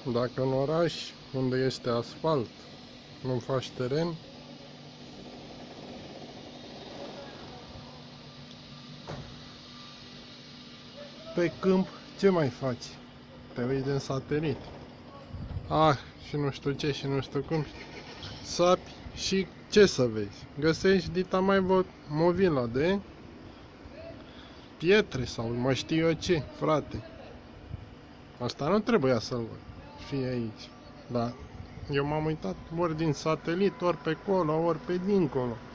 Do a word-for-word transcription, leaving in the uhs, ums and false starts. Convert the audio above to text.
Dacă în oraș, unde este asfalt, nu faci teren, pe câmp, ce mai faci? Te uiți din satelit. Ah, și nu știu ce, și nu știu cum. Sapi și ce să vezi? Găsești dita mai movila de pietre sau mai știu eu ce, frate. Asta nu trebuia să-l fie aici. Da, eu m-am uitat ori din satelit, ori pe acolo, ori pe dincolo.